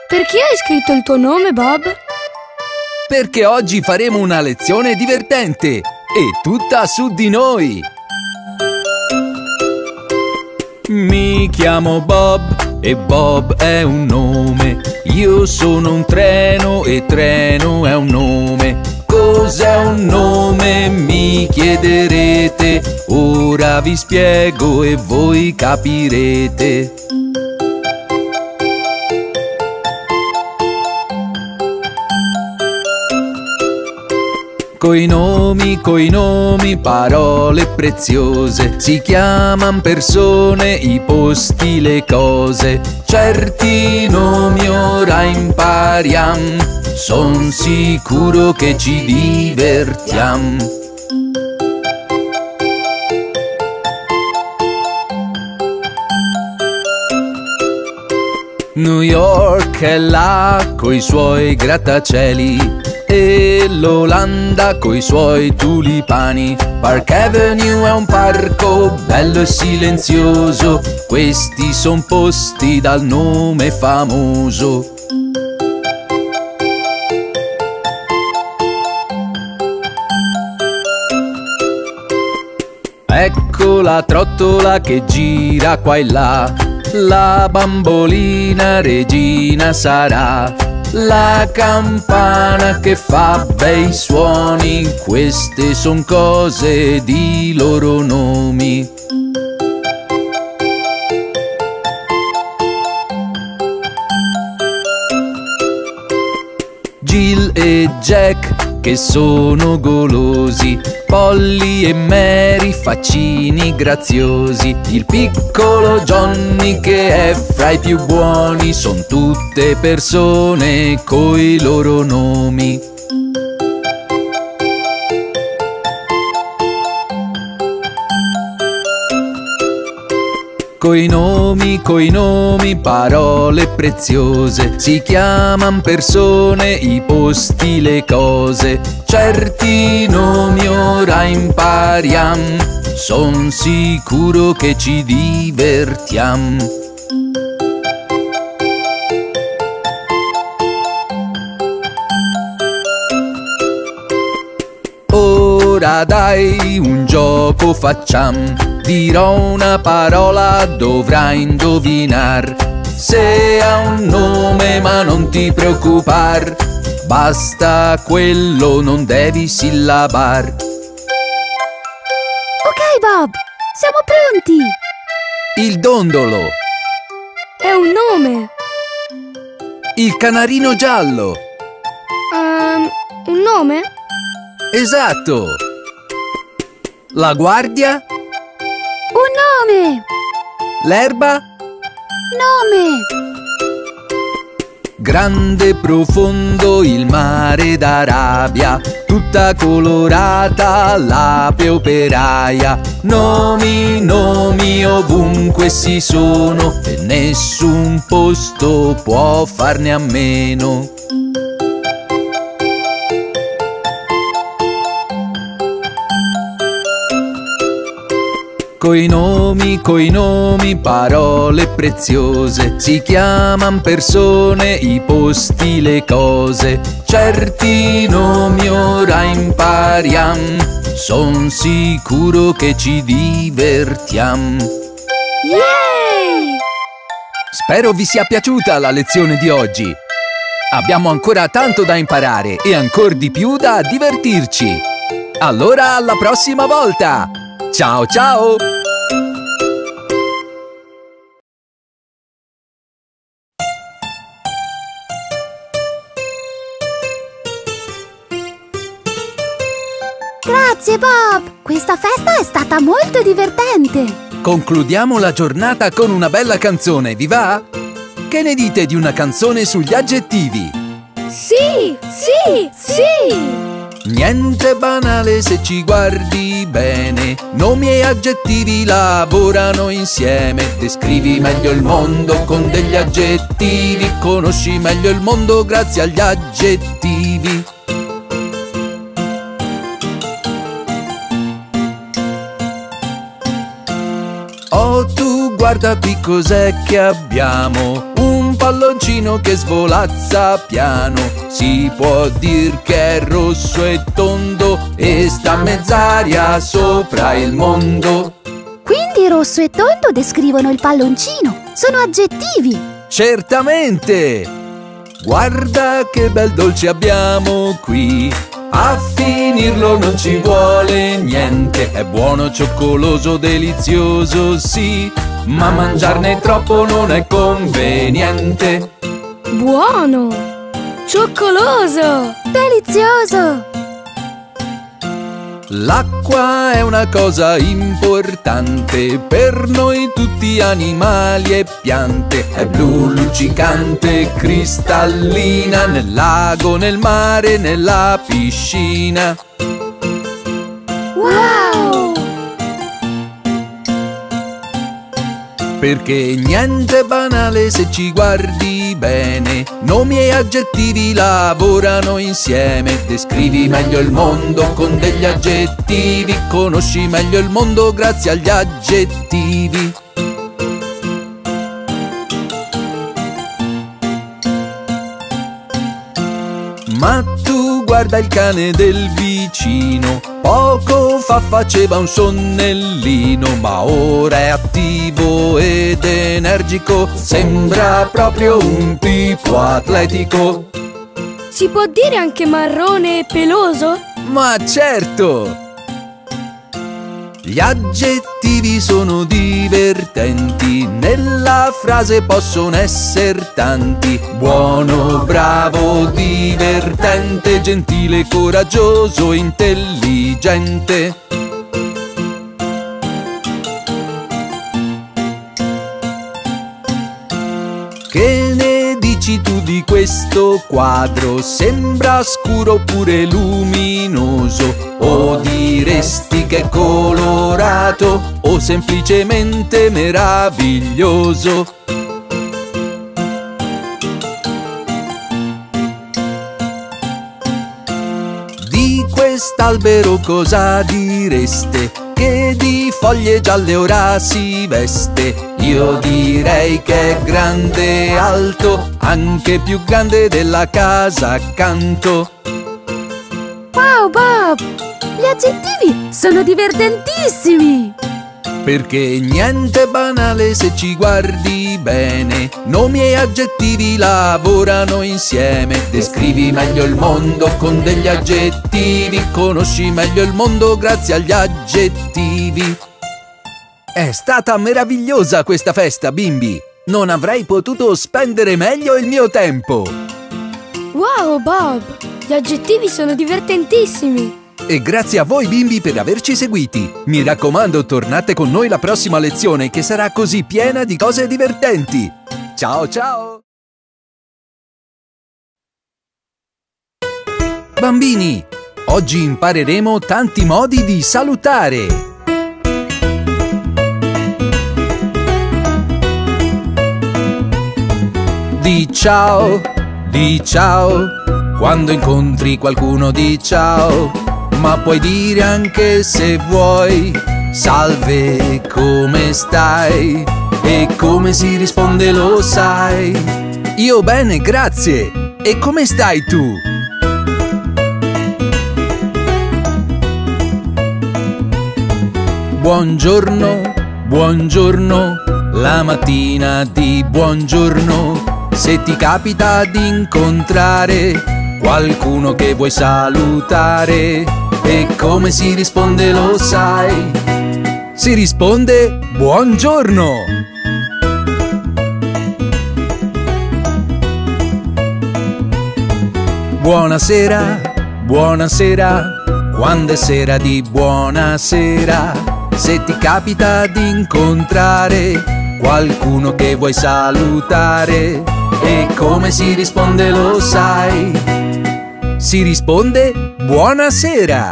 Perché hai scritto il tuo nome, Bob? Perché oggi faremo una lezione divertente e tutta su di noi! Mi chiamo Bob e Bob è un nome. Io sono un treno e treno è un nome. Cos'è un nome, mi chiederete? Ora vi spiego e voi capirete. Coi nomi, parole preziose, si chiaman persone, i posti, le cose. Certi nomi ora impariam, son sicuro che ci divertiam. New York è là coi suoi grattacieli e l'Olanda coi suoi tulipani. Park Avenue è un parco bello e silenzioso, questi son posti dal nome famoso. Ecco la trottola che gira qua e là, la bambolina regina sarà. La campana che fa bei suoni, queste son cose di loro nomi. Jill e Jack che sono golosi, Polly e Mary faccini graziosi, il piccolo Johnny che è fra i più buoni, son tutte persone coi loro nomi. Coi nomi, parole preziose, si chiaman persone, i posti, le cose. Certi nomi ora impariam, son sicuro che ci divertiam. Ora dai, un gioco facciam. Dirò una parola, dovrai indovinar. Se ha un nome ma non ti preoccupar, basta quello, non devi sillabar. Ok, Bob, siamo pronti! Il dondolo. È un nome. Il canarino giallo. Un nome? Esatto. La guardia. Un nome! L'erba. Nome! Grande e profondo il mare d'Arabia, tutta colorata l'ape operaia. Nomi ovunque ci sono e nessun posto può farne a meno. Coi nomi, parole preziose, si chiaman persone, i posti, le cose. Certi nomi ora impariam, son sicuro che ci divertiam. Yay! Spero vi sia piaciuta la lezione di oggi. Abbiamo ancora tanto da imparare e ancor di più da divertirci. Allora, alla prossima volta! Ciao ciao! Grazie, Bob! Questa festa è stata molto divertente! Concludiamo la giornata con una bella canzone, vi va? Che ne dite di una canzone sugli aggettivi? Sì! Sì! Sì! Niente banale se ci guardi bene, nomi e aggettivi lavorano insieme. Descrivi meglio il mondo con degli aggettivi, conosci meglio il mondo grazie agli aggettivi. Oh, tu guarda qui cos'è che abbiamo, un palloncino che svolazza piano. Si può dir che è rosso e tondo e sta a mezz'aria sopra il mondo. Quindi rosso e tondo descrivono il palloncino. Sono aggettivi. Certamente! Guarda che bel dolce abbiamo qui. A finirlo non ci vuole niente. È buono, cioccoloso, delizioso, sì, ma mangiarne troppo non è conveniente. Buono! Cioccoloso! Delizioso! L'acqua è una cosa importante per noi tutti, animali e piante. È blu, luccicante, cristallina, nel lago, nel mare, nella piscina. Wow! Perché niente è banale se ci guardi bene. Nomi e aggettivi lavorano insieme. Descrivi meglio il mondo con degli aggettivi. Conosci meglio il mondo grazie agli aggettivi. Ma tu guarda il cane del vicino. Poco fa faceva un sonnellino, ma ora è attivo ed energico. Sembra proprio un tipo atletico. Si può dire anche marrone e peloso? Ma certo! Gli aggettivi sono divertenti, nella frase possono essere tanti. Buono, bravo, divertente, gentile, coraggioso, intelligente. Che ne dici tu di questo quadro? Sembra scuro oppure luminoso? O diresti che è colorato? O semplicemente meraviglioso? Di quest'albero cosa direste? Che di foglie gialle ora si veste? Io direi che è grande e alto, anche più grande della casa accanto. Wow, Bob! Gli aggettivi sono divertentissimi! Perché niente è banale se ci guardi bene. Nomi e aggettivi lavorano insieme. Descrivi meglio il mondo con degli aggettivi. Conosci meglio il mondo grazie agli aggettivi. È stata meravigliosa questa festa, bimbi! Non avrei potuto spendere meglio il mio tempo! Wow, Bob! Gli aggettivi sono divertentissimi! E grazie a voi, bimbi, per averci seguiti! Mi raccomando, tornate con noi la prossima lezione, che sarà così piena di cose divertenti! Ciao, ciao! Bambini, oggi impareremo tanti modi di salutare! Di ciao, quando incontri qualcuno di ciao, ma puoi dire anche se vuoi, salve, come stai? E come si risponde lo sai? Io bene, grazie, e come stai tu? Buongiorno, buongiorno, la mattina di buongiorno. Se ti capita di incontrare qualcuno che vuoi salutare, e come si risponde lo sai? Si risponde buongiorno! Buonasera, buonasera, quando è sera di buonasera. Se ti capita di incontrare qualcuno che vuoi salutare, e come si risponde lo sai? Si risponde buonasera!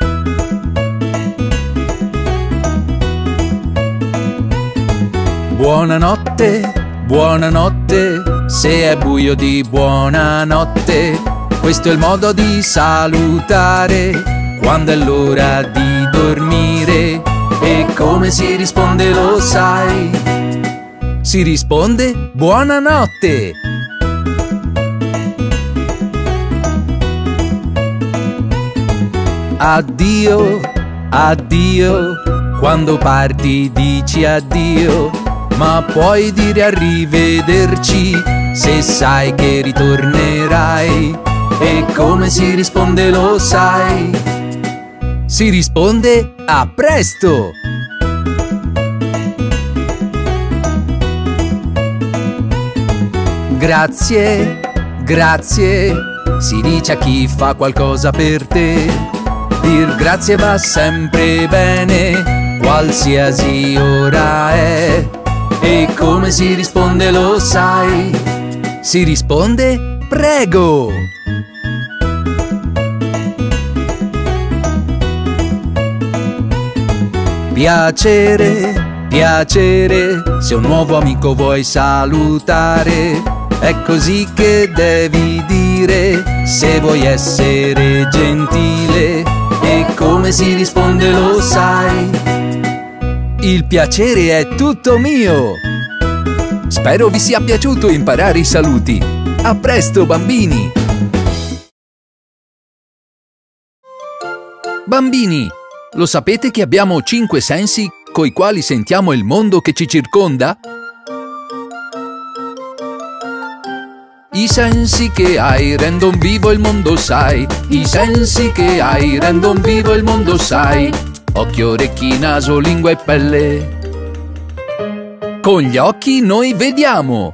Buonanotte, buonanotte, se è buio di buonanotte. Questo è il modo di salutare quando è l'ora di dormire. E come si risponde lo sai? Si risponde buonanotte! Addio, addio, quando parti dici addio, ma puoi dire arrivederci se sai che ritornerai. E come si risponde lo sai? Si risponde a presto! Grazie, grazie, si dice a chi fa qualcosa per te. Dir grazie va sempre bene, qualsiasi ora è. E come si risponde lo sai? Si risponde prego! Piacere, piacere, se un nuovo amico vuoi salutare, è così che devi dire se vuoi essere gentile. E come si risponde lo sai? Il piacere è tutto mio! Spero vi sia piaciuto imparare i saluti. A presto, bambini! Bambini, lo sapete che abbiamo 5 sensi coi quali sentiamo il mondo che ci circonda? I sensi che hai rendono vivo il mondo, sai. I sensi che hai rendono vivo il mondo, sai. Occhio, orecchi, naso, lingua e pelle. Con gli occhi noi vediamo.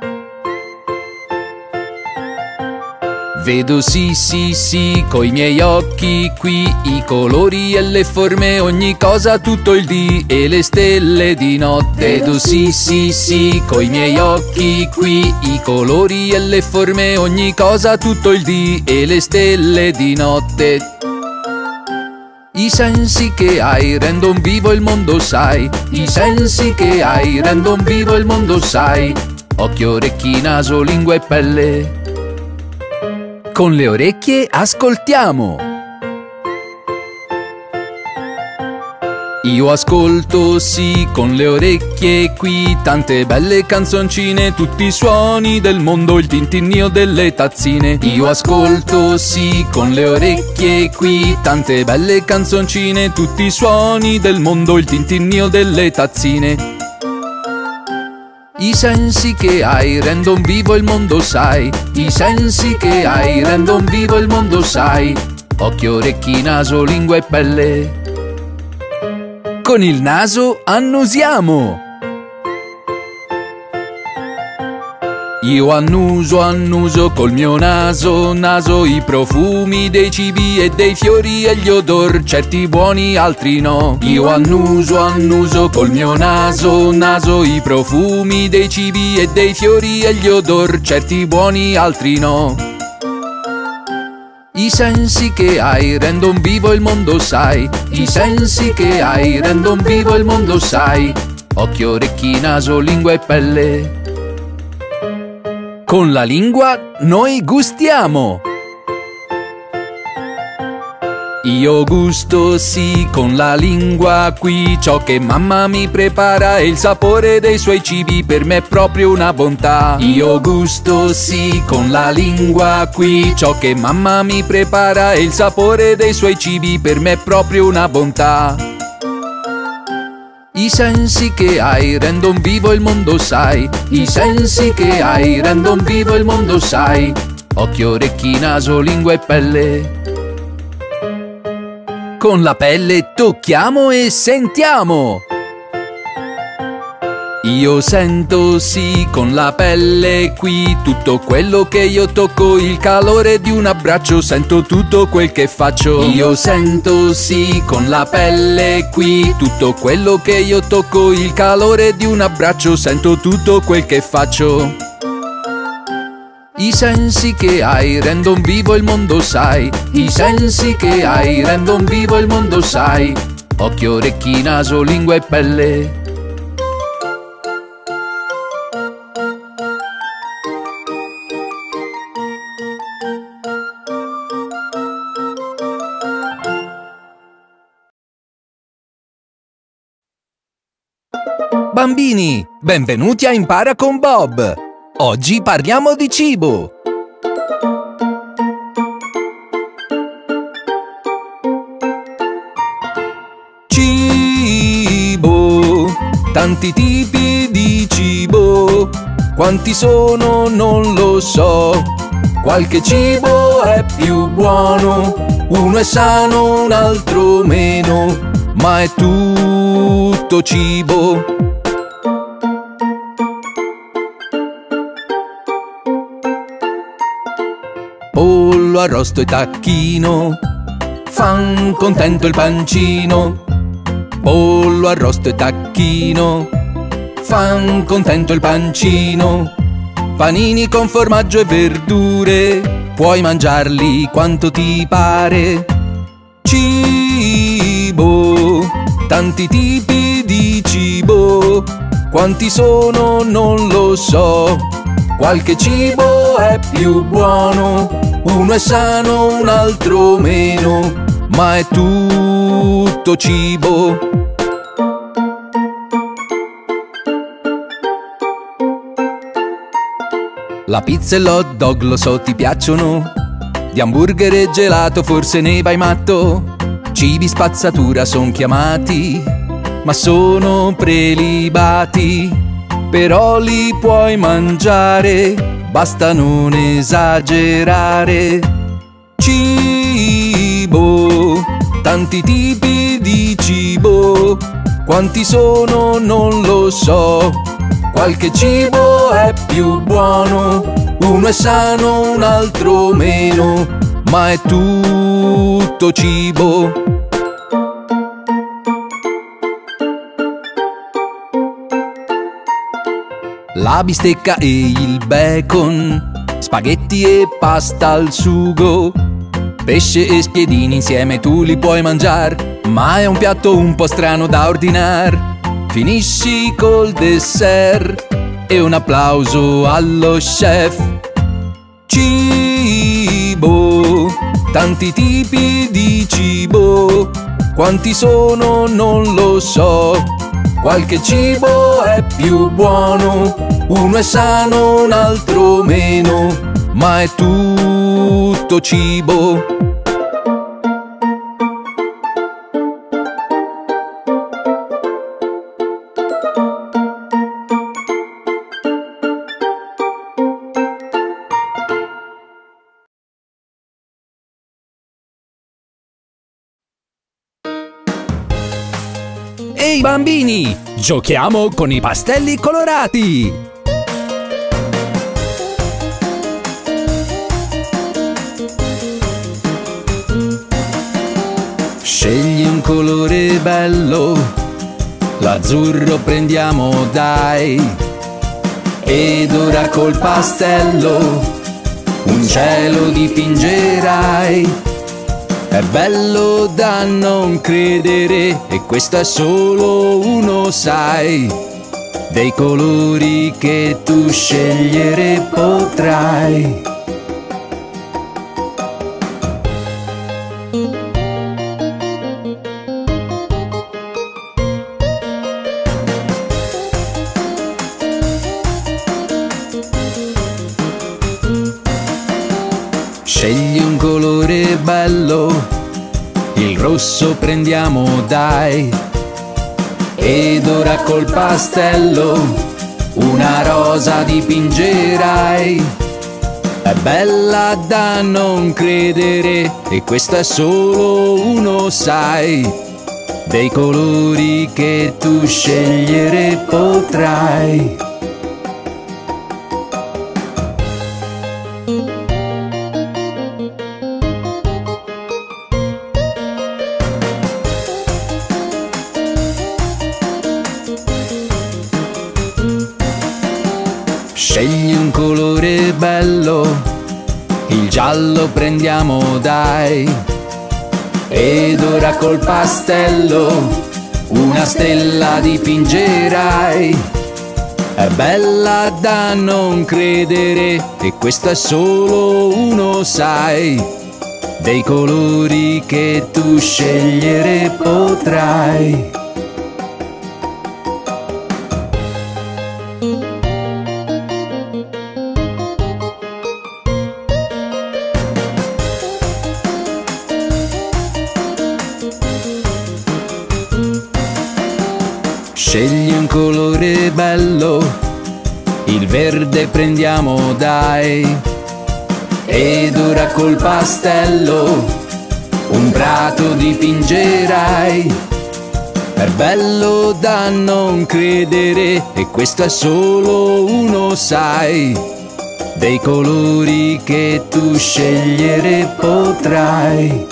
Vedo sì, sì, sì, coi miei occhi qui, i colori e le forme, ogni cosa, tutto il dì e le stelle di notte. Vedo sì, sì, sì, coi miei occhi qui, i colori e le forme, ogni cosa, tutto il dì e le stelle di notte. I sensi che hai rendon vivo il mondo, sai. I sensi che hai rendon vivo il mondo, sai. Occhio, orecchi, naso, lingua e pelle. Con le orecchie ascoltiamo. Io ascolto, sì, con le orecchie qui, tante belle canzoncine, tutti i suoni del mondo, il tintinnio delle tazzine. Io ascolto, sì, con le orecchie qui, tante belle canzoncine, tutti i suoni del mondo, il tintinnio delle tazzine. I sensi che hai rendon vivo il mondo, sai. I sensi che hai rendon vivo il mondo, sai. Occhio, orecchi, naso, lingua e pelle. Con il naso annusiamo. Io annuso col mio naso, naso, i profumi dei cibi e dei fiori e gli odor, certi buoni, altri no. Io annuso col mio naso, naso, i profumi dei cibi e dei fiori e gli odor, certi buoni, altri no. I sensi che hai rendon vivo il mondo, sai. I sensi che hai rendon vivo il mondo, sai. Occhio, orecchi, naso, lingua e pelle. Con la lingua noi gustiamo. Io gusto, sì, con la lingua qui, ciò che mamma mi prepara e il sapore dei suoi cibi per me è proprio una bontà. Io gusto, sì, con la lingua qui, ciò che mamma mi prepara e il sapore dei suoi cibi per me è proprio una bontà. I sensi che hai rendon vivo il mondo, sai. I sensi che hai rendon vivo il mondo, sai. Occhio, orecchi, naso, lingua e pelle. Con la pelle tocchiamo e sentiamo. Io sento, sì, con la pelle qui, tutto quello che io tocco, il calore di un abbraccio, sento tutto quel che faccio. Io sento, sì, con la pelle qui, tutto quello che io tocco, il calore di un abbraccio, sento tutto quel che faccio. I sensi che hai rendon vivo il mondo, sai. I sensi che hai rendon vivo il mondo, sai. Occhio, orecchi, naso, lingua e pelle. Bambini, benvenuti a Impara con Bob! Oggi parliamo di cibo! tanti tipi di cibo. Quanti sono non lo so. Qualche cibo è più buono, uno è sano, un altro meno, ma è tutto cibo. Pollo arrosto e tacchino fan contento il pancino. Pollo arrosto e tacchino fan contento il pancino. Panini con formaggio e verdure, puoi mangiarli quanto ti pare. Cibo, tanti tipi di cibo. Quanti sono non lo so. Qualche cibo è più buono, uno è sano, un altro meno, ma è tutto cibo. La pizza e l'hot dog lo so ti piacciono, di hamburger e gelato forse ne vai matto. Cibi spazzatura son chiamati, ma sono prelibati. Però li puoi mangiare, basta non esagerare. Cibo, tanti tipi di cibo. Quanti sono non lo so. Qualche cibo è più buono, uno è sano, un altro meno, ma è tutto cibo. La bistecca e il bacon, spaghetti e pasta al sugo. Pesce e spiedini insieme tu li puoi mangiare, ma è un piatto un po' strano da ordinar. Finisci col dessert e un applauso allo chef. Cibo, tanti tipi di cibo. Quanti sono non lo so. Qualche cibo è più buono, uno è sano, un altro meno, ma è tutto cibo. Ehi bambini, giochiamo con i pastelli colorati! Scegli un colore bello, l'azzurro prendiamo dai. Ed ora col pastello un cielo dipingerai. È bello da non credere, e questo è solo uno, sai, dei colori che tu scegliere potrai. Scegli un colore bello, il rosso prendiamo dai. Ed ora col pastello una rosa dipingerai. È bella da non credere, e questo è solo uno, sai, dei colori che tu scegliere potrai. Scegli un colore bello, il giallo prendiamo dai. Ed ora col pastello una stella dipingerai. È bella da non credere, e questo è solo uno, sai, dei colori che tu scegliere potrai. Scegli un colore colore bello, il verde prendiamo dai, ed ora col pastello un prato dipingerai. È bello da non credere, e questo è solo uno, sai, dei colori che tu scegliere potrai.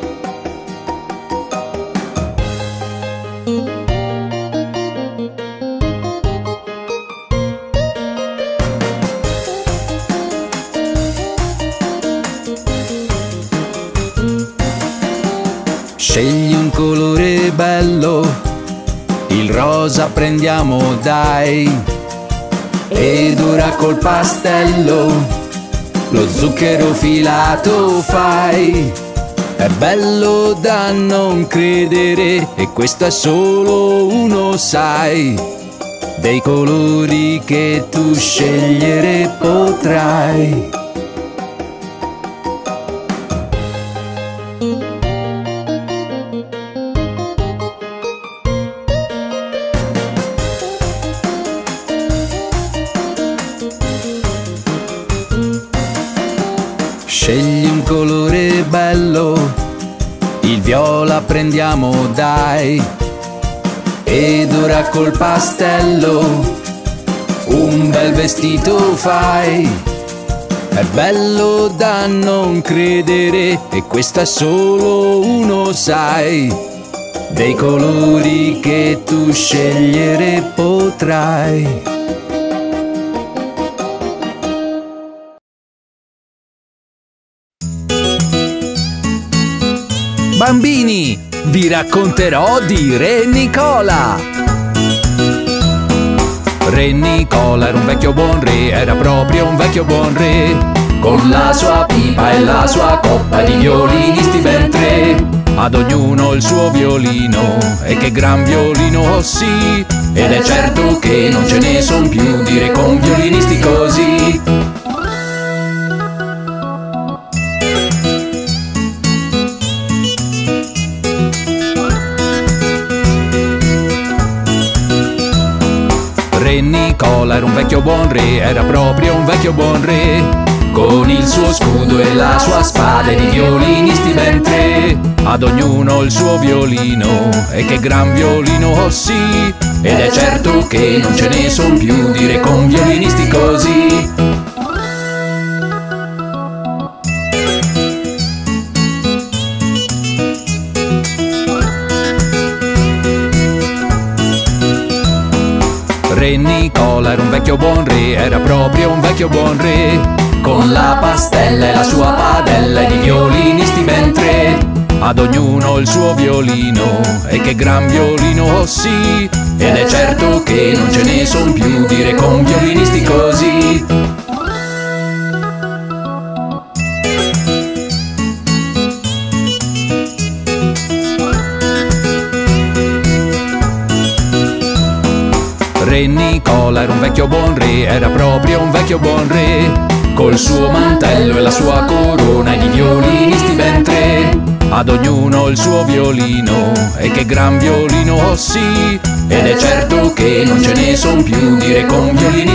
Scegli un colore bello, il rosa prendiamo dai, ed ora col pastello lo zucchero filato fai. È bello da non credere, e questo è solo uno, sai, dei colori che tu scegliere potrai. Scegli un colore bello, il viola prendiamo dai, ed ora col pastello un bel vestito fai. È bello da non credere, e questo è solo uno, sai, dei colori che tu scegliere potrai. Bambini, vi racconterò di Re Nicola. Re Nicola era un vecchio buon re, era proprio un vecchio buon re, con la sua pipa e la sua coppa di violinisti ben tre. Ad ognuno il suo violino, e che gran violino, oh sì, ed è certo che non ce ne son più di re con violinisti così. Re Nicola era un vecchio buon re, era proprio un vecchio buon re, con il suo scudo e la sua spada e di violinisti ben tre. Ad ognuno il suo violino, e che gran violino, oh sì, ed è certo che non ce ne son più di re con violinisti così. Re Nicola era un vecchio buon re, era proprio un vecchio buon re, con la pastella e la sua padella e di violinisti ben tre. Ad ognuno il suo violino, e che gran violino, oh sì, ed è certo che non ce ne son più di re con violinisti così. Re Nicola era un vecchio buon re, era proprio un vecchio buon re, col suo mantello e la sua corona e di violinisti ben tre. Ad ognuno il suo violino, e che gran violino, oh sì, ed è certo che non ce ne son più di re con violinisti